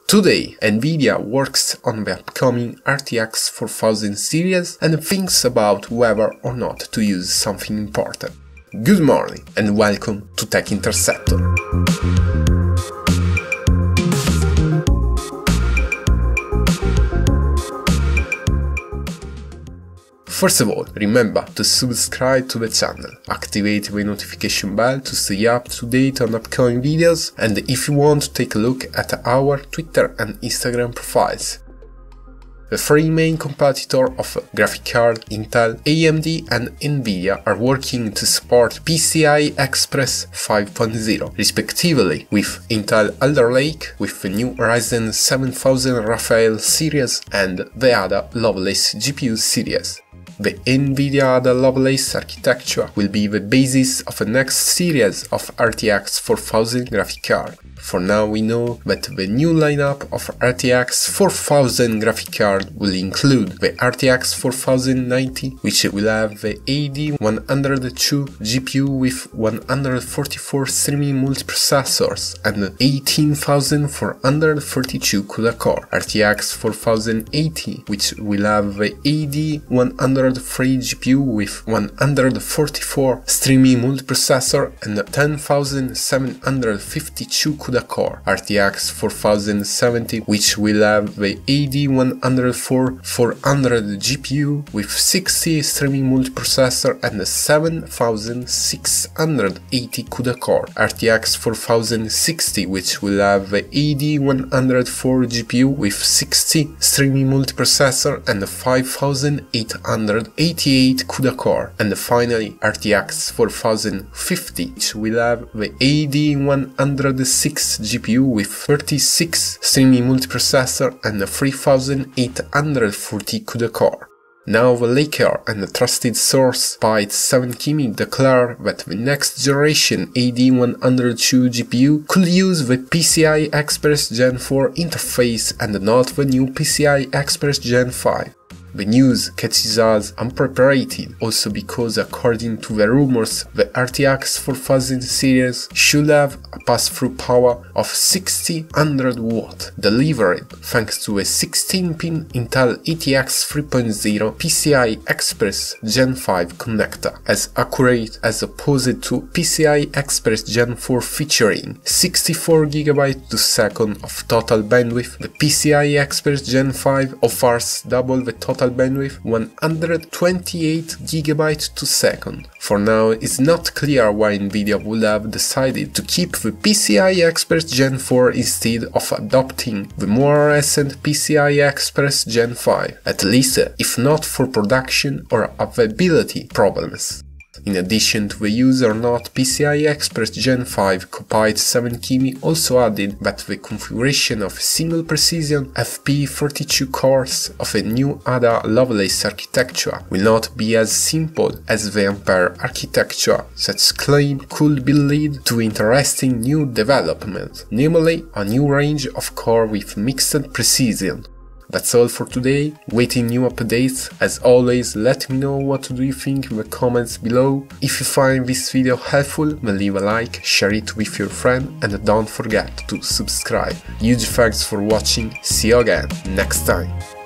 Today, Nvidia works on the upcoming RTX 4000 series and thinks about whether or not to use something important. Good morning and welcome to Tech Interceptor. First of all, remember to subscribe to the channel, activate the notification bell to stay up to date on upcoming videos, and if you want to take a look at our Twitter and Instagram profiles. The three main competitors of graphic card, Intel, AMD and Nvidia, are working to support PCIe Express 5.0, respectively, with Intel Alder Lake with the new Ryzen 7000 Raphael series and the Ada Lovelace GPU series. The Nvidia Ada Lovelace architecture will be the basis of the next series of RTX 4000 graphic card. For now, we know that the new lineup of RTX 4000 graphic card will include the RTX 4090, which will have the AD102 GPU with 144 streaming multiprocessors and 18432 CUDA core, RTX 4080, which will have the AD103 GPU with 144 streaming multiprocessor and 10752 CUDA core, RTX 4070, which will have the AD104 400 GPU with 60 streaming multiprocessor and 7680 CUDA core, RTX 4060, which will have the AD104 GPU with 60 streaming multiprocessor and 5888 CUDA core, and finally RTX 4050, which will have the AD106 GPU with 36 streaming multiprocessor and 3840 CUDA core. Now the leaker and the trusted source Byte7Kimi declare that the next generation AD102 GPU could use the PCIe Express Gen 4 interface and not the new PCIe Express Gen 5. The news catches us unprepared, also because according to the rumors, the RTX 4000 series should have a pass-through power of 1600 watt, delivered thanks to a 16-pin Intel ATX 3.0 PCIe Express Gen 5 connector, as accurate as opposed to PCIe Express Gen 4 featuring 64 GB per second of total bandwidth. The PCIe Express Gen 5 offers double the total bandwidth, 128 GB per second. For now, it's not clear why Nvidia would have decided to keep the PCIe Express Gen 4 instead of adopting the more recent PCIe Express Gen 5, at least if not for production or availability problems. In addition to the use or not PCIe Express Gen 5, Byte7Kimi also added that the configuration of single precision FP32 cores of a new Ada Lovelace architecture will not be as simple as the Ampere architecture. Such claim could be lead to interesting new development, namely a new range of core with mixed precision. That's all for today, waiting new updates. As always, let me know what do you think in the comments below. If you find this video helpful, then leave a like, share it with your friend and don't forget to subscribe. Huge thanks for watching, see you again next time.